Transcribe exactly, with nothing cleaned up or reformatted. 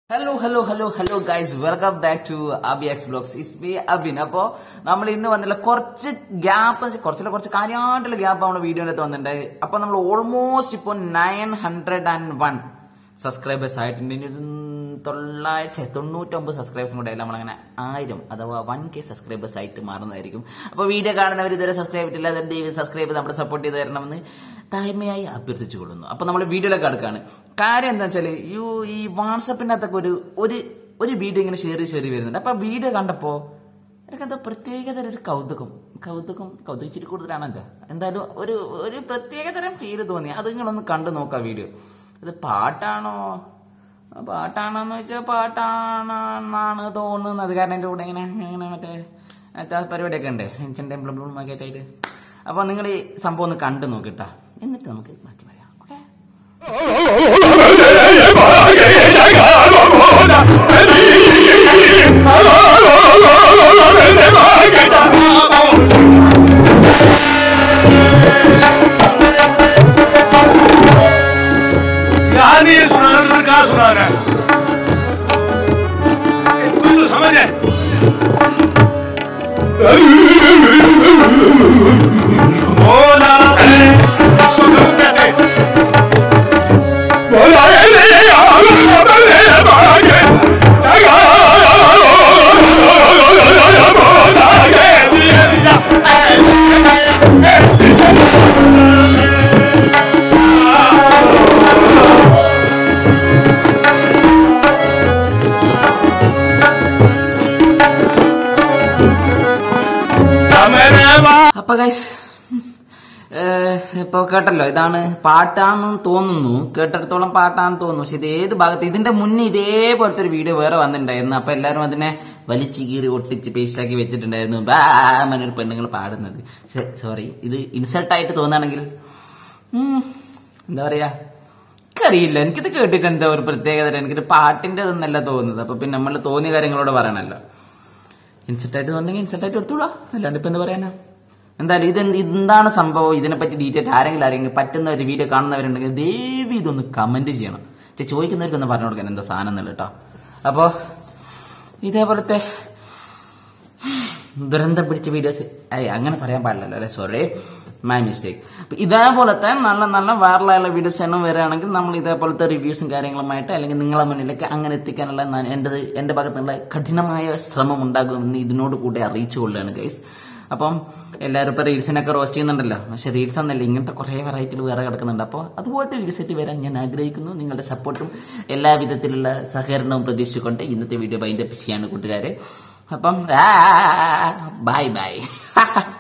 Hello hello hello hello guys, welcome back to AbiX vlogs. It's me Abin. അപ്പോ നമ്മൾ ഇന്ന് വന്നില്ല കുറച്ച് ഗ്യാപ്പ്, കുറച്ചില്ല കുറച്ച് കാര്യമായിട്ടുള്ള ഗ്യാപ്പ് നമ്മുടെ വീഡിയോയിനകത്ത് വന്നിട്ടുണ്ട്. അപ്പൊ നമ്മൾ ഓൾമോസ്റ്റ് ഇപ്പൊ nine hundred and one subscribers ആയിട്ടുണ്ട്. ഇനി ഒരു തൊള്ളായിരത്തി തൊണ്ണൂറ്റൊമ്പത് സബ്സ്ക്രൈബേഴ്സും കൂടെ നമ്മളങ്ങനെ ആയിരം അഥവാ വൺ കെ സബ്സ്ക്രൈബേഴ്സ് ആയിട്ട് മാറുന്നതായിരിക്കും. അപ്പൊ വീഡിയോ കാണുന്നവർ ഇതുവരെ സബ്സ്ക്രൈബ് ചെയ്തില്ല, ദയവ് സബ്സ്ക്രൈബ് ചെയ്ത് നമ്മളെ സപ്പോർട്ട് ചെയ്ത് തരണമെന്ന് താഴ്മയായി അഭ്യർത്ഥിച്ചു കൊള്ളുന്നു. അപ്പൊ നമ്മൾ വീഡിയോയിലേക്ക് അടുക്കാണ്. കാര്യം എന്താ വെച്ചാല് യു ഈ വാട്സപ്പിനകത്തൊക്കെ ഒരു ഒരു ഒരു വീഡിയോ ഇങ്ങനെ ഷെയർ ഷെയർ വരുന്നുണ്ട്. അപ്പൊ വീഡിയോ കണ്ടപ്പോ എനിക്കെന്തോ പ്രത്യേകതരം ഒരു കൗതുകം കൗതുകം കൗതുകിച്ചിട്ട് കൂടുതലാണല്ലോ. എന്തായാലും ഒരു ഒരു പ്രത്യേകതരം ഫീല് തോന്നി. അത് നിങ്ങളൊന്ന് കണ്ടു നോക്കാം വീഡിയോ. ഇത് പാട്ടാണോ പാട്ടാണോന്ന് വെച്ചാൽ പാട്ടാണെന്നാണ് തോന്നുന്നത്. കാരണം എൻ്റെ കൂടെ ഇങ്ങനെ ഇങ്ങനെ മറ്റേ പരിപാടിയൊക്കെ ഉണ്ട് ചെണ്ട ഒക്കെ ആയിട്ട്. അപ്പൊ നിങ്ങൾ ഈ സംഭവം ഒന്ന് കണ്ടു നോക്കിട്ടാ, എന്നിട്ട് നമുക്ക് മാറ്റി പറയാം. ഓക്കെ, ये सुनाना तो कहाँ सुनाना है, कोई तो समझ है। बोला इसको क्यों कहते हैं? बोला ये नहीं അപ്പൊ ഗൈസ് ഇപ്പൊ കേട്ടല്ലോ, ഇതാണ് പാട്ടാണെന്ന് തോന്നുന്നു, കേട്ടിടത്തോളം പാട്ടാണെന്ന് തോന്നുന്നു. പക്ഷെ ഇത് ഏത് ഭാഗത്ത്, ഇതിന്റെ മുന്നേ ഇതേപോലത്തെ ഒരു വീഡിയോ വേറെ വന്നിട്ടുണ്ടായിരുന്നു. അപ്പൊ എല്ലാരും അതിനെ വലിച്ചു കീറി ഒട്ടിച്ച് പേസ്റ്റാക്കി വെച്ചിട്ടുണ്ടായിരുന്നു. ബാമനൊരു പെണ്ണുങ്ങൾ പാടുന്നത്. സോറി, ഇത് ഇൻസൾട്ടായിട്ട് തോന്നുകയാണെങ്കിൽ എന്താ പറയാ, എനിക്കറിയില്ല. എനിക്കിത് കേട്ടിട്ട് എന്താ ഒരു പ്രത്യേകത, എനിക്കിത് പാട്ടിന്റെ ഇതൊന്നല്ല തോന്നുന്നത്. അപ്പൊ പിന്നെ നമ്മൾ തോന്നിയ കാര്യങ്ങളോട് പറയണല്ലോ. ഇൻസൾട്ടായിട്ട് തോന്നുന്നെങ്കിൽ ഇൻസൾട്ടായിട്ട് എടുത്തോളാം, അല്ലാണ്ട് ഇപ്പൊ എന്താ പറയാനാ. എന്തായാലും ഇത് എന്താണ് സംഭവം, ഇതിനെപ്പറ്റി ഡീറ്റെയിൽ ആരെങ്കിലും ആരെങ്കിലും പറ്റുന്ന ഒരു വീഡിയോ കാണുന്നവരുണ്ടെങ്കിൽ ദയവ് ഇതൊന്ന് കമന്റ് ചെയ്യണം. ചോദിക്കുന്നവർക്കൊന്ന് പറഞ്ഞു കൊടുക്കാൻ എന്താ സാധനം എന്നുള്ളത് കേട്ടോ. അപ്പോ ഇതേപോലത്തെ ദുരന്തം പിടിച്ച വീഡിയോസ് അങ്ങനെ പറയാൻ പാടില്ലല്ലോ അല്ലെ, സോറി, മൈ മിസ്റ്റേക്ക്. ഇതേപോലത്തെ നല്ല നല്ല വൈറലായുള്ള വീഡിയോസ് എണ്ണം വരികയാണെങ്കിൽ നമ്മൾ ഇതേപോലത്തെ റിവ്യൂസും കാര്യങ്ങളുമായിട്ട് അല്ലെങ്കിൽ നിങ്ങളെ മുന്നിലേക്ക് അങ്ങനെ എത്തിക്കാനുള്ള എൻ്റെ എൻ്റെ ഭാഗത്തുള്ള കഠിനമായ ശ്രമം ഉണ്ടാകുമെന്ന് ഇതിനോട് കൂടെ അറിയിച്ചു കൊള്ളുകയാണ് ഗൈസ്. അപ്പം എല്ലാവരും ഇപ്പൊ റീൽസിനൊക്കെ റോസ്റ്റ് ചെയ്യുന്നുണ്ടല്ലോ, പക്ഷെ റീൽസ് ഒന്നല്ല, ഇങ്ങനത്തെ കുറെ വെറൈറ്റികൾ വേറെ കിടക്കുന്നുണ്ട്. അപ്പോൾ അതുപോലത്തെ വീഡിയോസ് ആയിട്ട് വരാൻ ഞാൻ ആഗ്രഹിക്കുന്നു. നിങ്ങളുടെ സപ്പോർട്ടും എല്ലാ വിധത്തിലുള്ള സഹകരണവും പ്രതീക്ഷിച്ചുകൊണ്ട് ഇന്നത്തെ വീഡിയോ വൈൻഡപ്പ് ചെയ്യാണ് കൂട്ടുകാരെ. അപ്പം ബൈ ബൈ.